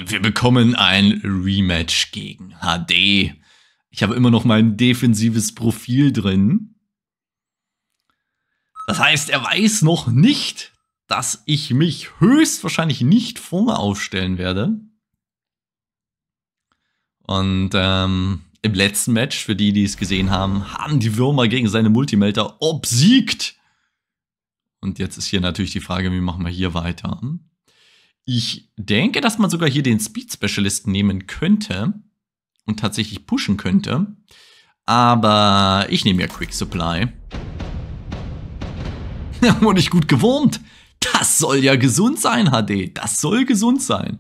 Und wir bekommen ein Rematch gegen HD. Ich habe immer noch mein defensives Profil drin. Das heißt, er weiß noch nicht, dass ich mich höchstwahrscheinlich nicht vorne aufstellen werde. Und im letzten Match, für die, die es gesehen haben, haben die Würmer gegen seine Multimelter obsiegt. Und jetzt ist hier natürlich die Frage, wie machen wir hier weiter? Ich denke, dass man sogar hier den Speed Specialist nehmen könnte und tatsächlich pushen könnte. Aber ich nehme ja Quick Supply. Und ich gut gewurmt. Das soll ja gesund sein, HD. Das soll gesund sein.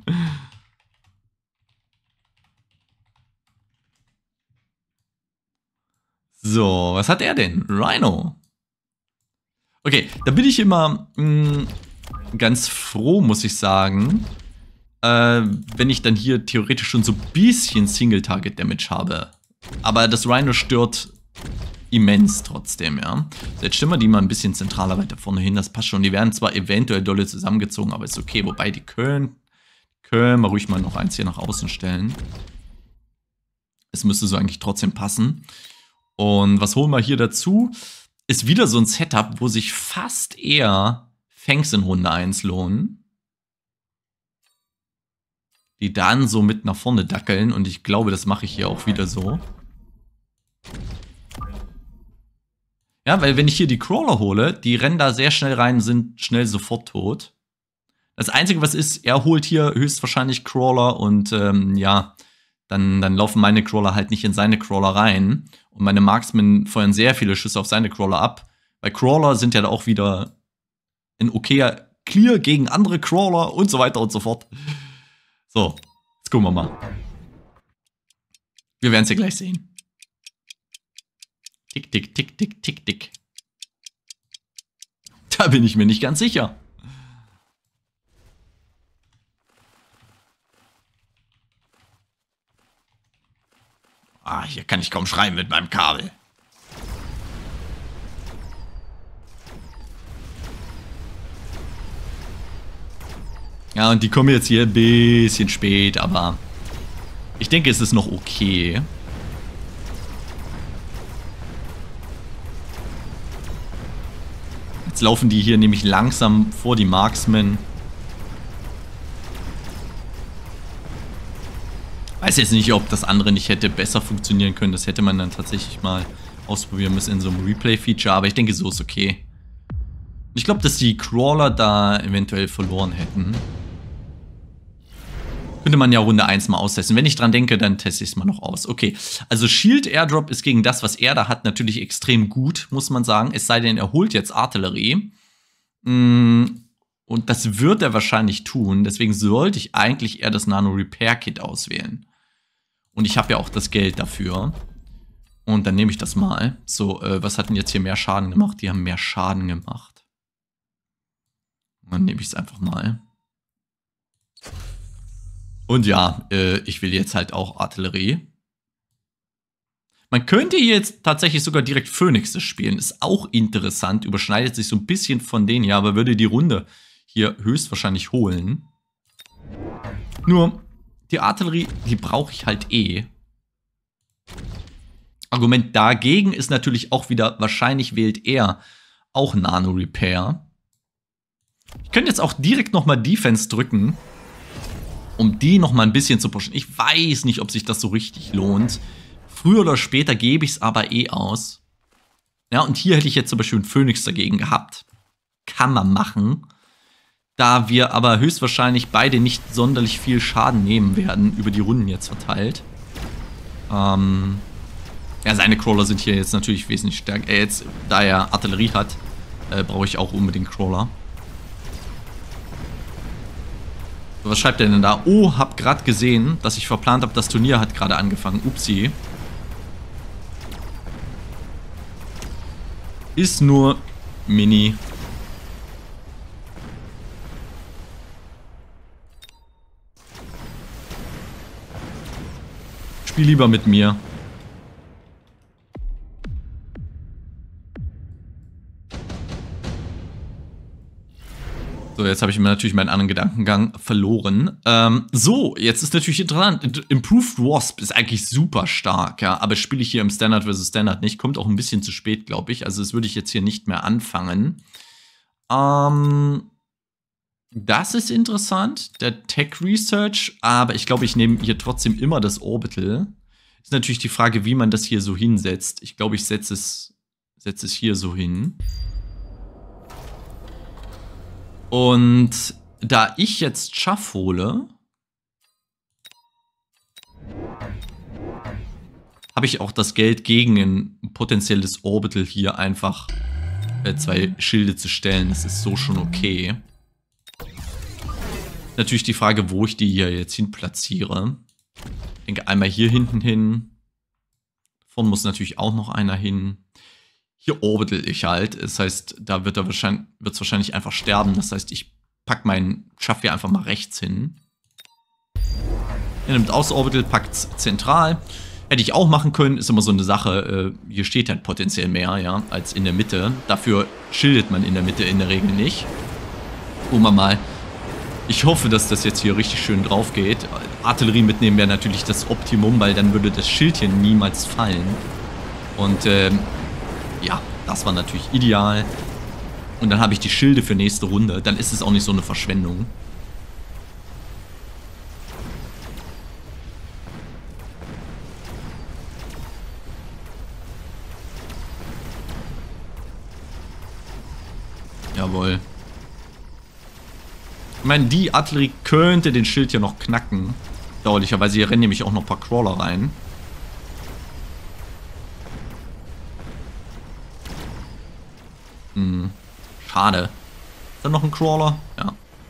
So, was hat er denn? Rhino. Okay, da bin ich immer ganz froh, muss ich sagen, wenn ich dann hier theoretisch schon so ein bisschen Single-Target-Damage habe. Aber das Rhino stört immens trotzdem, ja. So, jetzt stellen wir die mal ein bisschen zentraler weiter vorne hin, das passt schon. Die werden zwar eventuell dolle zusammengezogen, aber ist okay. Wobei, die können wir ruhig mal noch eins hier nach außen stellen. Es müsste so eigentlich trotzdem passen. Und was holen wir hier dazu? Ist wieder so ein Setup, wo sich fast eher Fangs in Runde 1 lohnen. Die dann so mit nach vorne dackeln. Und ich glaube, das mache ich hier auch wieder so. Ja, weil wenn ich hier die Crawler hole, die rennen da sehr schnell rein, sind schnell sofort tot. Das Einzige, was ist, er holt hier höchstwahrscheinlich Crawler und ja, dann laufen meine Crawler halt nicht in seine Crawler rein. Und meine Marksmen feuern sehr viele Schüsse auf seine Crawler ab. Weil Crawler sind ja da auch wieder ein okayer Clear gegen andere Crawler und so weiter und so fort. So, jetzt gucken wir mal. Wir werden es ja gleich sehen. Tick, tick, tick, tick, tick, tick. Da bin ich mir nicht ganz sicher. Ah, hier kann ich kaum schreiben mit meinem Kabel. Ja, und die kommen jetzt hier ein bisschen spät, aber ich denke, es ist noch okay. Jetzt laufen die hier nämlich langsam vor die Marksmen. Weiß jetzt nicht, ob das andere nicht hätte besser funktionieren können. Das hätte man dann tatsächlich mal ausprobieren müssen in so einem Replay-Feature. Aber ich denke, so ist okay. Ich glaube, dass die Crawler da eventuell verloren hätten. Könnte man ja Runde 1 mal austesten. Wenn ich dran denke, dann teste ich es mal noch aus. Okay, also Shield Airdrop ist gegen das, was er da hat, natürlich extrem gut, muss man sagen. Es sei denn, er holt jetzt Artillerie. Und das wird er wahrscheinlich tun. Deswegen sollte ich eigentlich eher das Nano Repair Kit auswählen. Und ich habe ja auch das Geld dafür. Und dann nehme ich das mal. So, was hat denn jetzt hier mehr Schaden gemacht? Die haben mehr Schaden gemacht. Dann nehme ich es einfach mal. Und ja, ich will jetzt halt auch Artillerie. Man könnte jetzt tatsächlich sogar direkt Phoenixes spielen. Ist auch interessant. Überschneidet sich so ein bisschen von denen hier, aber würde die Runde hier höchstwahrscheinlich holen. Nur, die Artillerie, die brauche ich halt eh. Argument dagegen ist natürlich auch wieder, wahrscheinlich wählt er auch Nano Repair. Ich könnte jetzt auch direkt nochmal Defense drücken, um die nochmal ein bisschen zu pushen. Ich weiß nicht, ob sich das so richtig lohnt. Früher oder später gebe ich es aber eh aus. Ja, und hier hätte ich jetzt zum Beispiel einen Phoenix dagegen gehabt. Kann man machen. Da wir aber höchstwahrscheinlich beide nicht sonderlich viel Schaden nehmen werden, über die Runden jetzt verteilt. Ja, seine Crawler sind hier jetzt natürlich wesentlich stärker. Jetzt, da er Artillerie hat, brauche ich auch unbedingt Crawler. So, was schreibt er denn da? Oh, hab gerade gesehen, dass ich verplant habe, das Turnier hat gerade angefangen. Upsi. Ist nur Mini. Spiel lieber mit mir. So, jetzt habe ich mir natürlich meinen anderen Gedankengang verloren. So, jetzt ist natürlich interessant. Improved Wasp ist eigentlich super stark, ja, aber spiele ich hier im Standard vs. Standard nicht. Kommt auch ein bisschen zu spät, glaube ich. Also das würde ich jetzt hier nicht mehr anfangen. Das ist interessant, der Tech Research, aber ich glaube, ich nehme hier trotzdem immer das Orbital. Ist natürlich die Frage, wie man das hier so hinsetzt. Ich glaube, ich setze es hier so hin. Und da ich jetzt Schaff hole, habe ich auch das Geld gegen ein potenzielles Orbital hier einfach 2 Schilde zu stellen. Das ist so schon okay. Natürlich die Frage, wo ich die hier jetzt hin platziere. Ich denke einmal hier hinten hin. Davon muss natürlich auch noch einer hin. Hier orbital ich halt. Das heißt, da wird es wahrscheinlich einfach sterben. Das heißt, ich packe meinen Schaff hier einfach mal rechts hin. Er nimmt aus Orbital, packt es zentral. Hätte ich auch machen können, ist immer so eine Sache. Hier steht halt potenziell mehr, ja, als in der Mitte. Dafür schildet man in der Mitte in der Regel nicht. Gucken wir mal. Ich hoffe, dass das jetzt hier richtig schön drauf geht. Artillerie mitnehmen wäre natürlich das Optimum, weil dann würde das Schildchen niemals fallen. Und ja, das war natürlich ideal. Und dann habe ich die Schilde für nächste Runde. Dann ist es auch nicht so eine Verschwendung. Jawohl. Ich meine, die Artillerie könnte den Schild ja noch knacken. Dauerlicherweise. Hier rennen nämlich auch noch ein paar Crawler rein. Schade. Ist da noch ein Crawler? Ja.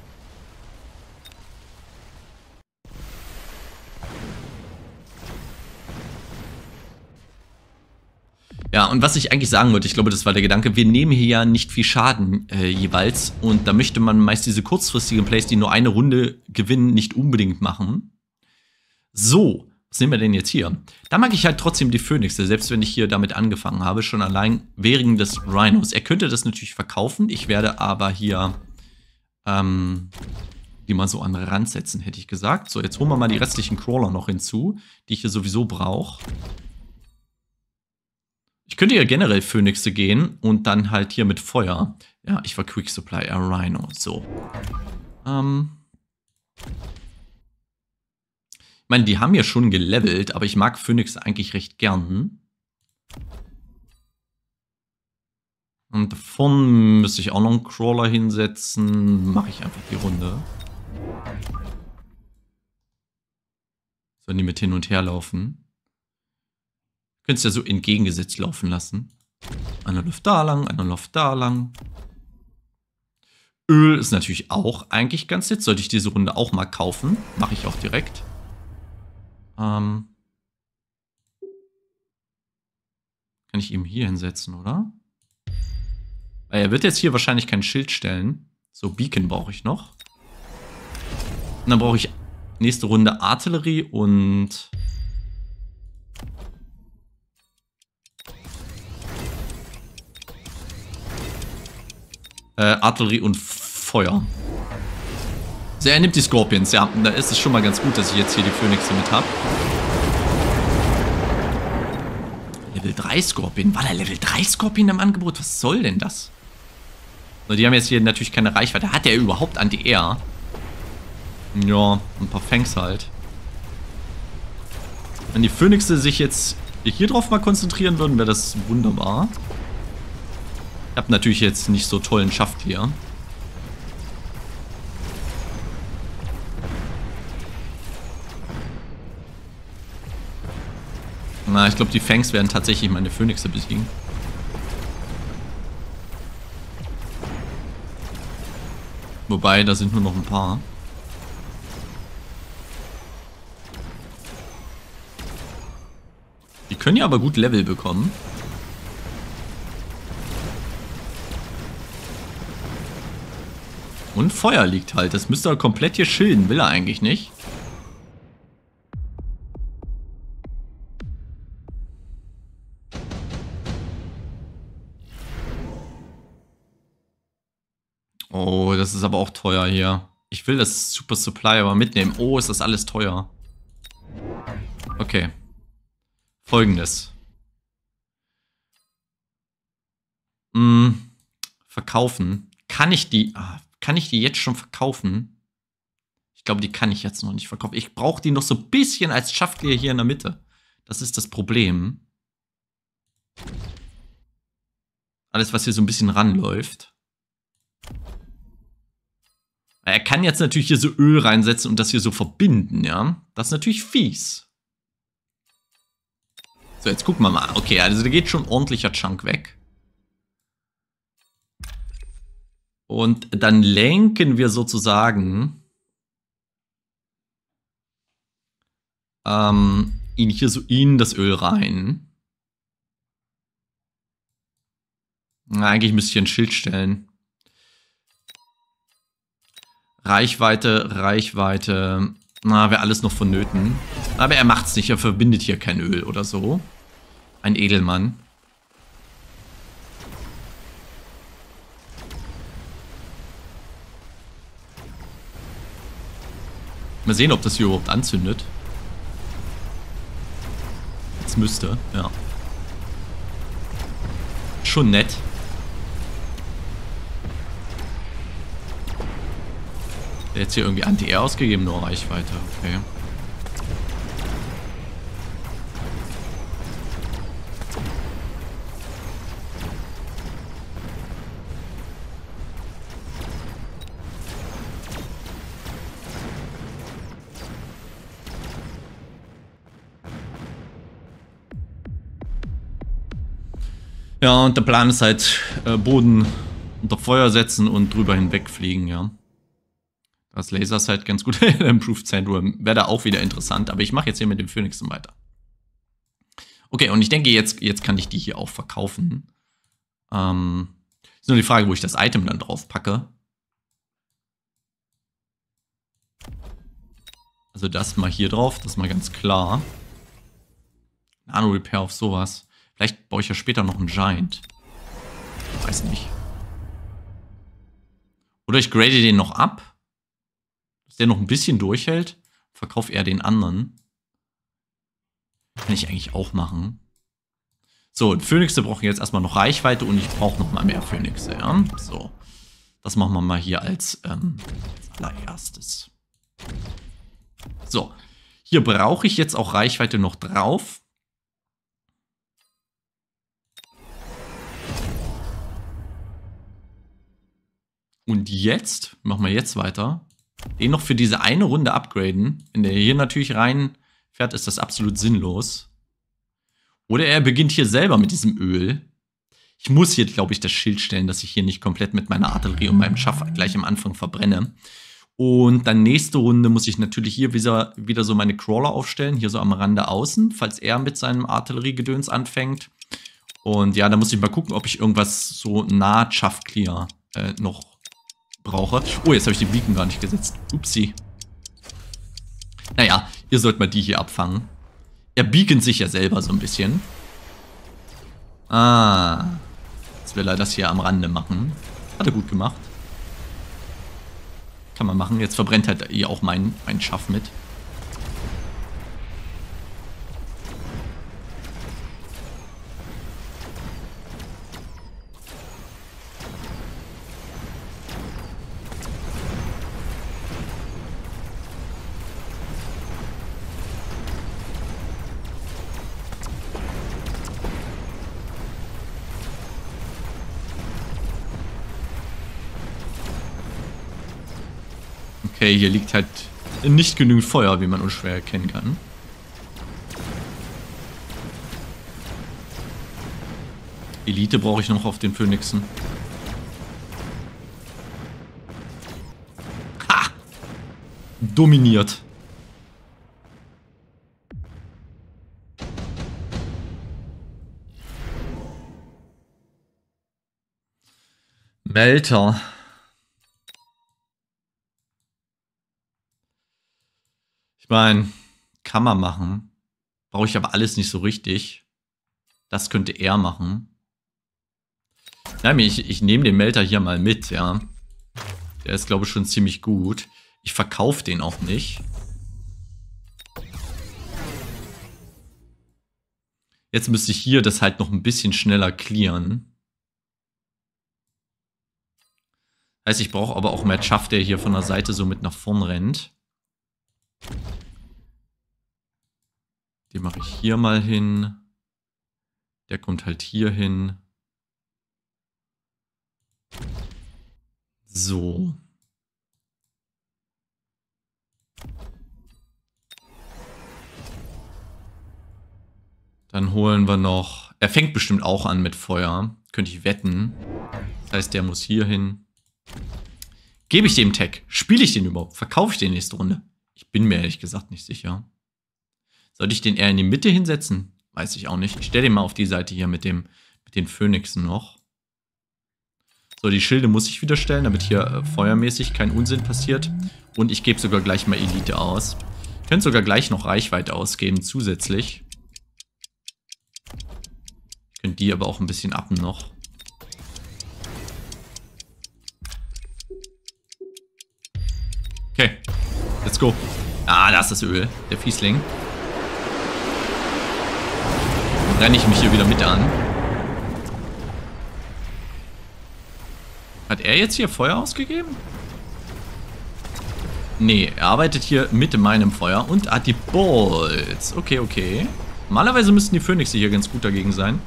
Ja, und was ich eigentlich sagen wollte, ich glaube, das war der Gedanke, wir nehmen hier ja nicht viel Schaden jeweils. Und da möchte man meist diese kurzfristigen Plays, die nur eine Runde gewinnen, nicht unbedingt machen. So, was nehmen wir denn jetzt hier? Da mag ich halt trotzdem die Phönixe, selbst wenn ich hier damit angefangen habe, schon allein wegen des Rhinos. Er könnte das natürlich verkaufen, ich werde aber hier die mal so an den Rand setzen, hätte ich gesagt. So, jetzt holen wir mal die restlichen Crawler noch hinzu, die ich hier sowieso brauche. Ich könnte ja generell Phönixe gehen und dann halt hier mit Feuer. Ja, ich war Quick Supply, Rhino. So. Ich meine, die haben ja schon gelevelt, aber ich mag Phönixe eigentlich recht gern. Und davon müsste ich auch noch einen Crawler hinsetzen. Mache ich einfach die Runde. Sollen die mit hin und her laufen? Könntest ja so entgegengesetzt laufen lassen. Einer läuft da lang, einer läuft da lang. Öl ist natürlich auch eigentlich ganz nett. Sollte ich diese Runde auch mal kaufen. Mache ich auch direkt. Kann ich ihm hier hinsetzen, oder? Weil er wird jetzt hier wahrscheinlich kein Schild stellen. So, Beacon brauche ich noch. Und dann brauche ich nächste Runde Artillerie und... Artillerie und Feuer. So, er nimmt die Scorpions, ja. Da ist es schon mal ganz gut, dass ich jetzt hier die Phönixe mit habe. Level 3 Scorpion. War da Level 3 Scorpion im Angebot? Was soll denn das? So, die haben jetzt hier natürlich keine Reichweite. Hat der überhaupt Anti-Air? Ja, ein paar Fangs halt. Wenn die Phönixe sich jetzt hier drauf mal konzentrieren würden, wäre das wunderbar. Ich habe natürlich jetzt nicht so tollen Schaft hier. Na, ich glaube, die Fangs werden tatsächlich meine Phönixe besiegen. Wobei, da sind nur noch ein paar. Die können ja aber gut Level bekommen. Und Feuer liegt halt. Das müsste er komplett hier schilden. Will er eigentlich nicht. Oh, das ist aber auch teuer hier. Ich will das Super Supply aber mitnehmen. Oh, ist das alles teuer. Okay. Folgendes. Verkaufen. Kann ich die jetzt schon verkaufen? Ich glaube, die kann ich jetzt noch nicht verkaufen. Ich brauche die noch so ein bisschen als Schafftier hier in der Mitte. Das ist das Problem. Alles, was hier so ein bisschen ranläuft. Er kann jetzt natürlich hier so Öl reinsetzen und das hier so verbinden, ja. Das ist natürlich fies. So, jetzt gucken wir mal. Okay, also da geht schon ordentlicher Chunk weg. Und dann lenken wir sozusagen ihn hier so in das Öl rein. Na, eigentlich müsste ich ein Schild stellen. Reichweite. Na, wäre alles noch vonnöten. Aber er macht's nicht, er verbindet hier kein Öl oder so. Ein Edelmann. Mal sehen, ob das hier überhaupt anzündet. Es müsste, ja. Schon nett. Der hat jetzt hier irgendwie Anti-Air ausgegeben, nur Reichweite. Okay. Ja, und der Plan ist halt, Boden unter Feuer setzen und drüber hinwegfliegen, ja. Das Laser ist halt ganz gut. Improved Sandworm wäre da auch wieder interessant, aber ich mache jetzt hier mit dem Phönixen weiter. Okay, und ich denke, jetzt kann ich die hier auch verkaufen. Ist nur die Frage, wo ich das Item dann drauf packe. Also das mal hier drauf, das ist mal ganz klar. Nano-Repair auf sowas. Vielleicht baue ich ja später noch einen Giant. Weiß nicht. Oder ich grade den noch ab. Dass der noch ein bisschen durchhält. Verkaufe eher den anderen. Kann ich eigentlich auch machen. So, Phönixe brauchen jetzt erstmal noch Reichweite und ich brauche noch mal mehr Phönixe, ja. So. Das machen wir mal hier als allererstes. So. Hier brauche ich jetzt auch Reichweite noch drauf. Und jetzt, machen wir jetzt weiter, den noch für diese eine Runde upgraden. Wenn der hier natürlich reinfährt, ist das absolut sinnlos. Oder er beginnt hier selber mit diesem Öl. Ich muss hier, glaube ich, das Schild stellen, dass ich hier nicht komplett mit meiner Artillerie und meinem Schaff gleich am Anfang verbrenne. Und dann nächste Runde muss ich natürlich hier wieder so meine Crawler aufstellen, hier so am Rande außen, falls er mit seinem Artilleriegedöns anfängt. Und ja, da muss ich mal gucken, ob ich irgendwas so nah Chaff-Clear noch brauche. Oh, jetzt habe ich den Beacon gar nicht gesetzt. Upsi. Naja, ihr sollt mal die hier abfangen. Er beacont sich ja selber so ein bisschen. Ah. Jetzt will er das hier am Rande machen. Hat er gut gemacht. Kann man machen. Jetzt verbrennt halt hier auch mein Schaff mit. Okay, hier liegt halt nicht genügend Feuer, wie man unschwer erkennen kann. Elite brauche ich noch auf den Phönixen. Ha! Dominiert. Melter. Ich meine, kann man machen. Brauche ich aber alles nicht so richtig. Das könnte er machen. Nein, ich nehme den Melter hier mal mit, ja. Der ist, glaube ich, schon ziemlich gut. Ich verkaufe den auch nicht. Jetzt müsste ich hier das halt noch ein bisschen schneller clearen. Heißt, ich brauche aber auch mehr Chaff, der hier von der Seite so mit nach vorn rennt. Den mache ich hier mal hin. Der kommt halt hier hin. So. Dann holen wir noch... Er fängt bestimmt auch an mit Feuer. Könnte ich wetten. Das heißt, der muss hier hin. Gebe ich dem Tag? Spiele ich den überhaupt? Verkaufe ich den nächste Runde? Ich bin mir ehrlich gesagt nicht sicher. Sollte ich den eher in die Mitte hinsetzen? Weiß ich auch nicht. Ich stelle den mal auf die Seite hier mit den Phönixen noch. So, die Schilde muss ich wieder stellen, damit hier feuermäßig kein Unsinn passiert. Und ich gebe sogar gleich mal Elite aus. Ich könnte sogar gleich noch Reichweite ausgeben, zusätzlich. Ich könnte die aber auch ein bisschen uppen noch. Okay, let's go. Ah, da ist das Öl, der Fiesling. Dann renne ich mich hier wieder mit an. Hat er jetzt hier Feuer ausgegeben? Nee, er arbeitet hier mit meinem Feuer und hat die Bolts. Okay, okay. Normalerweise müssten die Phönixe hier ganz gut dagegen sein.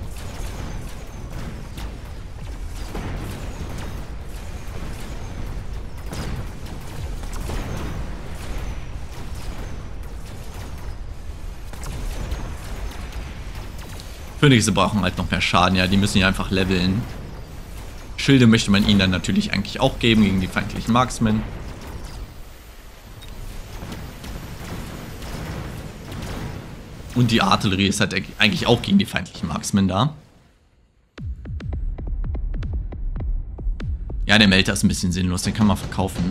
Phönixe brauchen halt noch mehr Schaden, ja, die müssen ja einfach leveln. Schilde möchte man ihnen dann natürlich eigentlich auch geben gegen die feindlichen Marksmen. Und die Artillerie ist halt eigentlich auch gegen die feindlichen Marksmen da. Ja, der Melter ist ein bisschen sinnlos, den kann man verkaufen.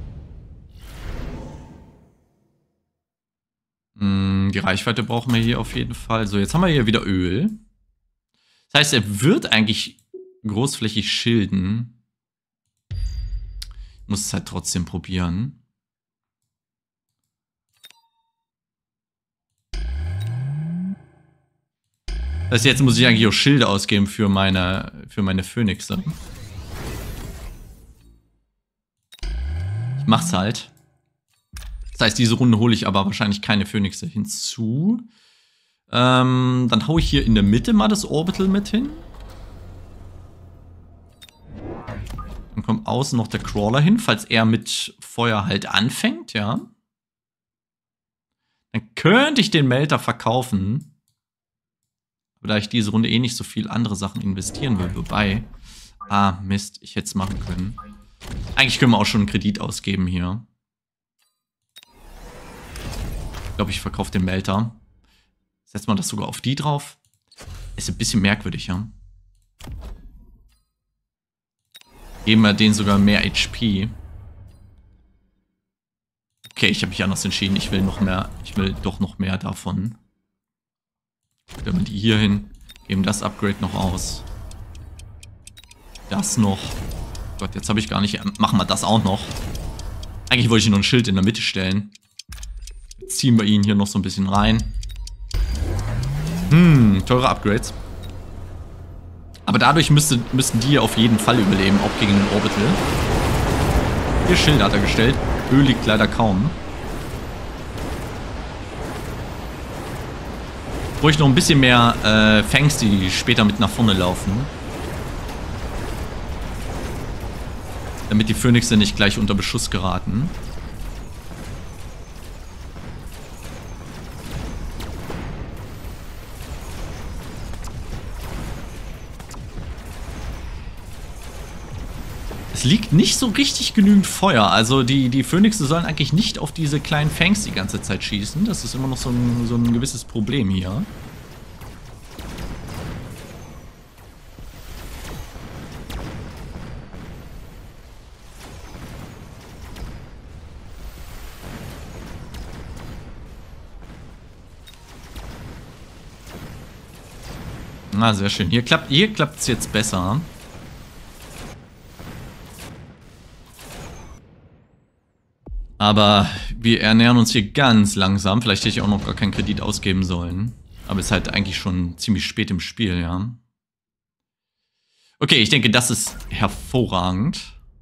Die Reichweite brauchen wir hier auf jeden Fall. So, jetzt haben wir hier wieder Öl. Das heißt, er wird eigentlich großflächig schilden. Ich muss es halt trotzdem probieren. Das heißt, jetzt muss ich eigentlich auch Schilde ausgeben für meine Phönixe. Ich mach's halt. Das heißt, diese Runde hole ich aber wahrscheinlich keine Phönixe hinzu. Dann haue ich hier in der Mitte mal das Orbital mit hin. Dann kommt außen noch der Crawler hin, falls er mit Feuer halt anfängt, ja. Dann könnte ich den Melter verkaufen. Aber da ich diese Runde eh nicht so viel andere Sachen investieren will, wobei... Ah, Mist, ich hätte es machen können. Eigentlich können wir auch schon einen Kredit ausgeben hier. Ich glaube, ich verkaufe den Melter. Setzt man das sogar auf die drauf? Ist ein bisschen merkwürdig, ja. Geben wir denen sogar mehr HP. Okay, ich habe mich anders entschieden. Ich will noch mehr. Ich will doch noch mehr davon. Stellen wir die hier hin. Geben das Upgrade noch aus. Das noch. Gott, jetzt habe ich gar nicht... Machen wir das auch noch. Eigentlich wollte ich nur ein Schild in der Mitte stellen. Jetzt ziehen wir ihn hier noch so ein bisschen rein. Teure Upgrades. Aber dadurch müssten die auf jeden Fall überleben, auch gegen den Orbital. Hier Schild hat er gestellt. Öl liegt leider kaum. Brauche ich noch ein bisschen mehr Fangs, die später mit nach vorne laufen. Damit die Phönixe nicht gleich unter Beschuss geraten. Es liegt nicht so richtig genügend Feuer. Also die Phönixe sollen eigentlich nicht auf diese kleinen Fangs die ganze Zeit schießen. Das ist immer noch so ein gewisses Problem hier. Ah, sehr schön. Hier klappt es jetzt besser. Aber wir ernähren uns hier ganz langsam. Vielleicht hätte ich auch noch gar keinen Kredit ausgeben sollen. Aber es ist halt eigentlich schon ziemlich spät im Spiel, ja. Okay, ich denke, das ist hervorragend.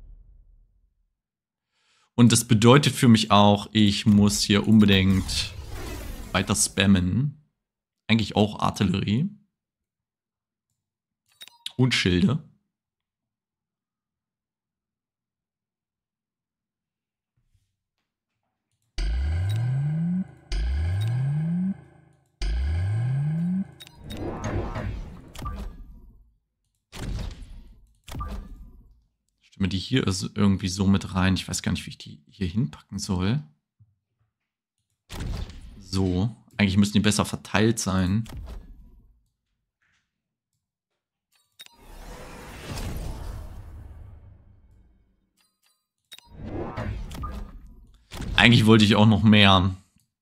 Und das bedeutet für mich auch, ich muss hier unbedingt weiter spammen. Eigentlich auch Artillerie. Und Schilde. Stimme die hier ist irgendwie so mit rein. Ich weiß gar nicht, wie ich die hier hinpacken soll. So. Eigentlich müssten die besser verteilt sein. Eigentlich wollte ich auch noch mehr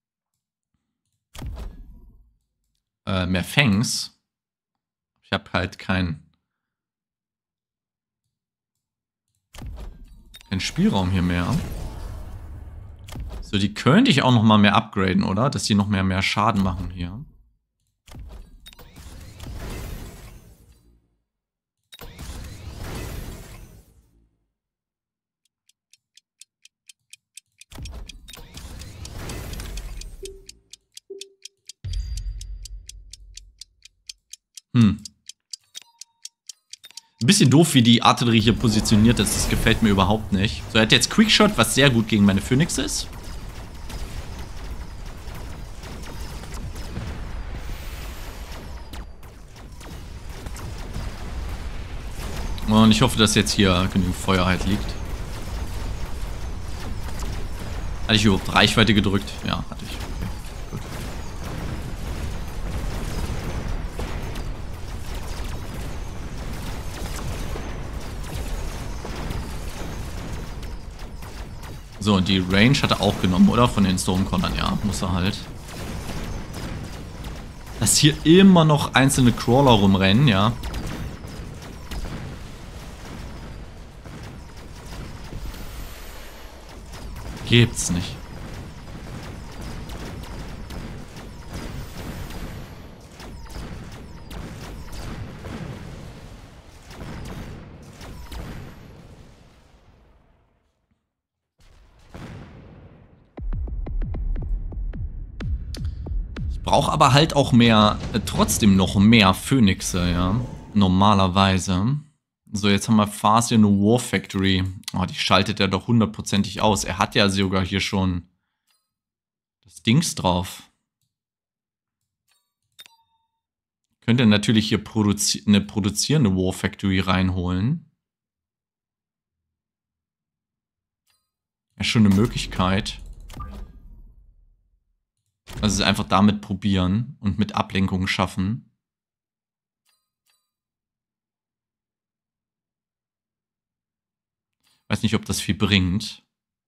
Fangs. Ich habe halt keinen Spielraum hier mehr. So, die könnte ich auch noch mal mehr upgraden, oder? Dass die noch mehr Schaden machen hier. Ein bisschen doof, wie die Artillerie hier positioniert ist. Das gefällt mir überhaupt nicht. So, er hat jetzt Quickshot, was sehr gut gegen meine Phoenix ist. Und ich hoffe, dass jetzt hier genügend Feuer halt liegt. Hatte ich überhaupt Reichweite gedrückt? Ja, hatte ich. Okay, gut. So, und die Range hat er auch genommen, oder? Von den Stormconnern, ja, muss er halt. Dass hier immer noch einzelne Crawler rumrennen, ja. Gibt's nicht. Ich brauche aber halt auch mehr, trotzdem noch mehr Phönixe, ja. Normalerweise. So, jetzt haben wir Fast in a War Factory. Oh, die schaltet er doch hundertprozentig aus. Er hat ja sogar hier schon das Dings drauf. Könnte natürlich hier eine produzierende War Factory reinholen. Ja, schon eine Möglichkeit. Also einfach damit probieren und mit Ablenkung schaffen. Weiß nicht, ob das viel bringt.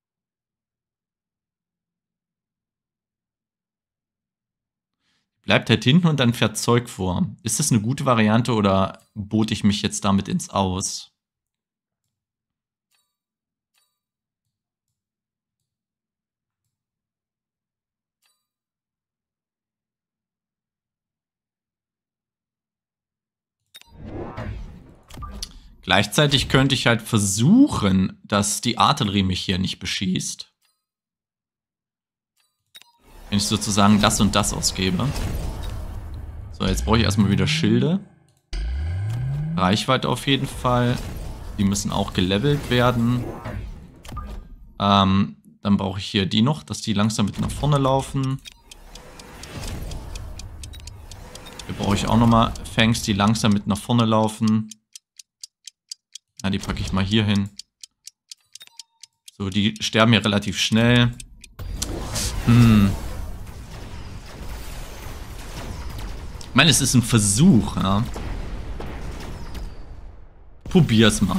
Bleibt halt hinten und dann fährt Zeug vor. Ist das eine gute Variante oder bote ich mich jetzt damit ins Aus? Gleichzeitig könnte ich halt versuchen, dass die Artillerie mich hier nicht beschießt. Wenn ich sozusagen das und das ausgebe. So, jetzt brauche ich erstmal wieder Schilde. Reichweite auf jeden Fall. Die müssen auch gelevelt werden. Dann brauche ich hier die noch, dass die langsam mit nach vorne laufen. Hier brauche ich auch nochmal Fangs, die langsam mit nach vorne laufen. Ja, die packe ich mal hier hin. So, die sterben hier relativ schnell. Ich meine, es ist ein Versuch, ja. Probier's mal.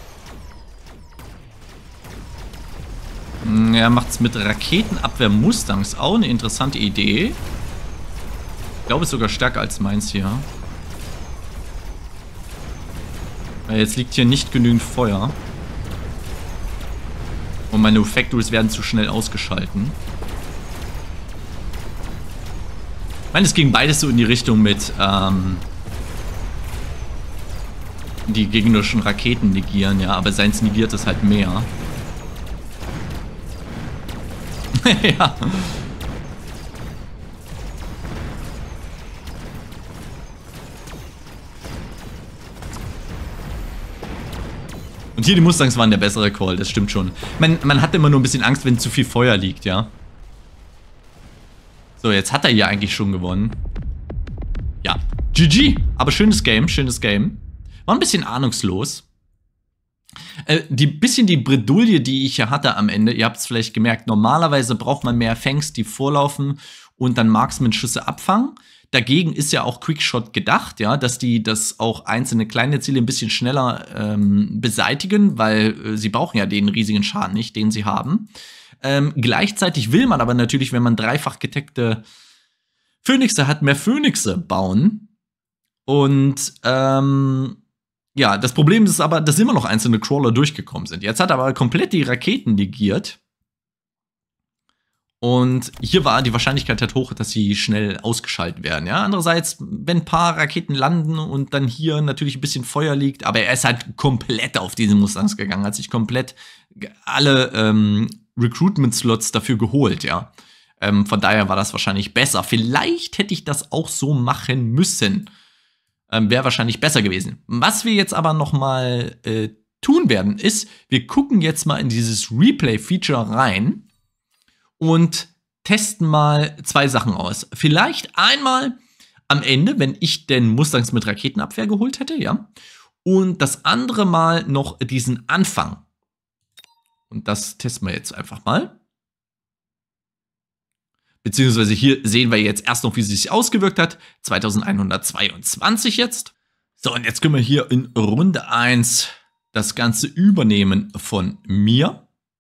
Er macht's mit Raketenabwehr-Mustangs. Auch eine interessante Idee. Ich glaube, es ist sogar stärker als meins hier. Weil jetzt liegt hier nicht genügend Feuer. Und meine Factories werden zu schnell ausgeschalten. Ich meine, es ging beides so in die Richtung mit die gegnerischen Raketen negieren, ja, aber seins negiert es halt mehr. Ja. Und hier die Mustangs waren der bessere Call, das stimmt schon. Man hat immer nur ein bisschen Angst, wenn zu viel Feuer liegt, ja. So, jetzt hat er hier eigentlich schon gewonnen. Ja, GG. Aber schönes Game, schönes Game. War ein bisschen ahnungslos. Die Bredouille, die ich hier hatte am Ende, ihr habt es vielleicht gemerkt, normalerweise braucht man mehr Fangs, die vorlaufen und dann Marksman-Schüsse abfangen. Dagegen ist ja auch Quickshot gedacht, ja, dass die das auch einzelne kleine Ziele ein bisschen schneller beseitigen, weil sie brauchen ja den riesigen Schaden nicht, den sie haben. Gleichzeitig will man aber natürlich, wenn man dreifach getaggte Phönixe hat, mehr Phönixe bauen. Und ja, das Problem ist aber, dass immer noch einzelne Crawler durchgekommen sind. Jetzt hat er aber komplett die Raketen negiert. Und hier war die Wahrscheinlichkeit halt hoch, dass sie schnell ausgeschaltet werden. Ja, andererseits, wenn ein paar Raketen landen und dann hier natürlich ein bisschen Feuer liegt, aber er ist halt komplett auf diese Mustangs gegangen, hat sich komplett alle Recruitment-Slots dafür geholt, ja. Von daher war das wahrscheinlich besser. Vielleicht hätte ich das auch so machen müssen. Wäre wahrscheinlich besser gewesen. Was wir jetzt aber noch mal tun werden, ist, wir gucken jetzt mal in dieses Replay-Feature rein und testen mal zwei Sachen aus. Vielleicht einmal am Ende, wenn ich den Mustangs mit Raketenabwehr geholt hätte, ja. Und das andere Mal noch diesen Anfang. Und das testen wir jetzt einfach mal. Beziehungsweise hier sehen wir jetzt erst noch, wie sie sich ausgewirkt hat. 2122 jetzt. So, und jetzt können wir hier in Runde 1 das Ganze übernehmen von mir.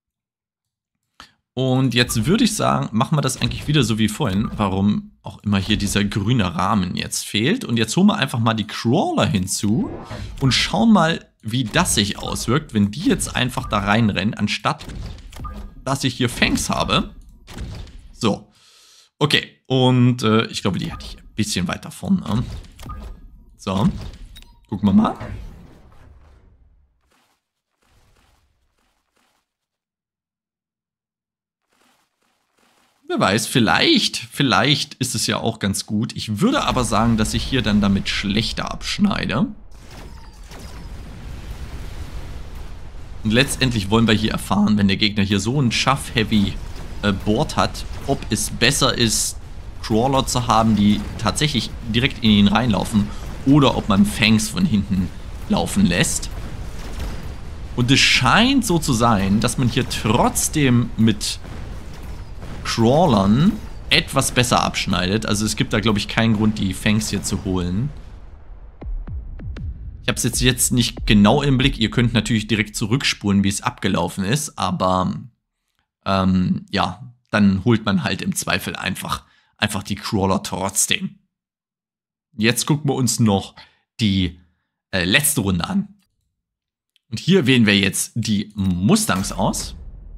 Und jetzt würde ich sagen, machen wir das eigentlich wieder so wie vorhin. Warum auch immer hier dieser grüne Rahmen jetzt fehlt. Und jetzt holen wir einfach mal die Crawler hinzu und schauen mal, wie das sich auswirkt, wenn die jetzt einfach da reinrennen, anstatt dass ich hier Fangs habe. So. Okay, und ich glaube, die hatte ich ein bisschen weiter vorne. So, gucken wir mal. Wer weiß, vielleicht ist es ja auch ganz gut. Ich würde aber sagen, dass ich hier dann damit schlechter abschneide. Und letztendlich wollen wir hier erfahren, wenn der Gegner hier so ein Schaff-Heavy Board hat, ob es besser ist, Crawler zu haben, die tatsächlich direkt in ihn reinlaufen, oder ob man Fangs von hinten laufen lässt. Und es scheint so zu sein, dass man hier trotzdem mit Crawlern etwas besser abschneidet. Also es gibt da, glaube ich, keinen Grund, die Fangs hier zu holen. Ich habe es jetzt nicht genau im Blick. Ihr könnt natürlich direkt zurückspulen, wie es abgelaufen ist, aber ja, dann holt man halt im Zweifel einfach die Crawler trotzdem. Jetzt gucken wir uns noch die letzte Runde an. Und hier wählen wir jetzt die Mustangs aus.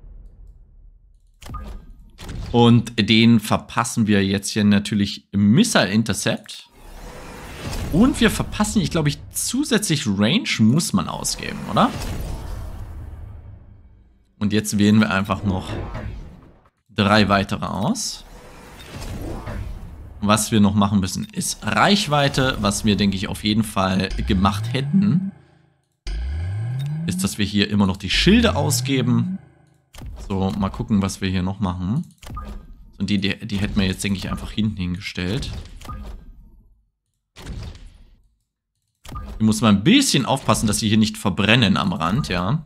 Und den verpassen wir jetzt hier natürlich Missile Intercept. Und wir verpassen, ich glaube, zusätzlich Range muss man ausgeben, oder? Und jetzt wählen wir einfach noch 3 weitere aus. Was wir noch machen müssen, ist Reichweite. Was wir, denke ich, auf jeden Fall gemacht hätten, ist, dass wir hier immer noch die Schilde ausgeben. So, mal gucken, was wir hier noch machen. Und die hätten wir jetzt, denke ich, einfach hinten hingestellt. Hier muss man ein bisschen aufpassen, dass sie hier nicht verbrennen am Rand, ja.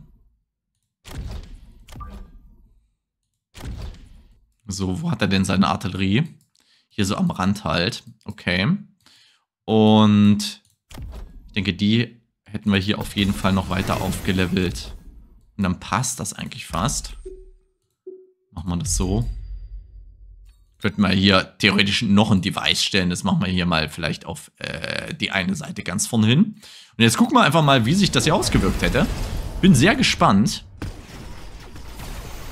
So, wo hat er denn seine Artillerie? Hier so am Rand halt. Okay. Und ich denke, die hätten wir hier auf jeden Fall noch weiter aufgelevelt. Und dann passt das eigentlich fast. Machen wir das so. Könnten wir hier theoretisch noch ein Device stellen. Das machen wir hier mal vielleicht auf die eine Seite ganz vorne hin. Und jetzt gucken wir einfach mal, wie sich das hier ausgewirkt hätte. Bin sehr gespannt.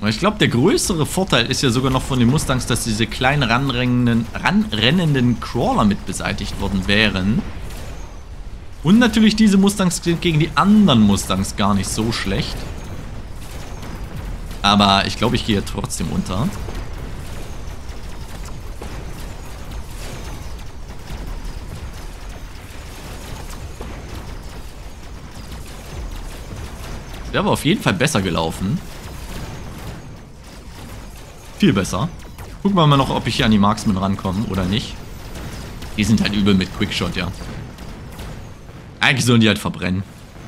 Aber ich glaube, der größere Vorteil ist ja sogar noch von den Mustangs, dass diese kleinen ranrennenden Crawler mit beseitigt worden wären. Und natürlich diese Mustangs sind gegen die anderen Mustangs gar nicht so schlecht. Aber ich glaube, ich gehe trotzdem unter. Der war auf jeden Fall besser gelaufen. Viel besser. Gucken wir mal noch, ob ich hier an die Marksmen rankomme oder nicht. Die sind halt übel mit Quickshot, ja. Eigentlich sollen die halt verbrennen.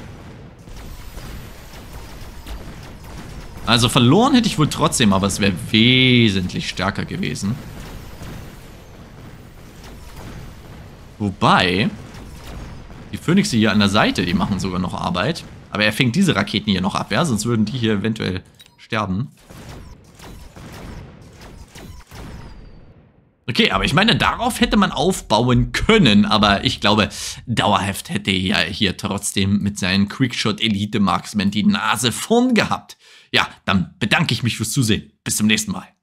Also verloren hätte ich wohl trotzdem, aber es wäre wesentlich stärker gewesen. Wobei, die Phönixe hier an der Seite, die machen sogar noch Arbeit. Aber er fängt diese Raketen hier noch ab, ja? Sonst würden die hier eventuell sterben. Okay, aber ich meine, darauf hätte man aufbauen können. Aber ich glaube, dauerhaft hätte er hier trotzdem mit seinen Quickshot-Elite-Marksmen die Nase vorn gehabt. Ja, dann bedanke ich mich fürs Zusehen. Bis zum nächsten Mal.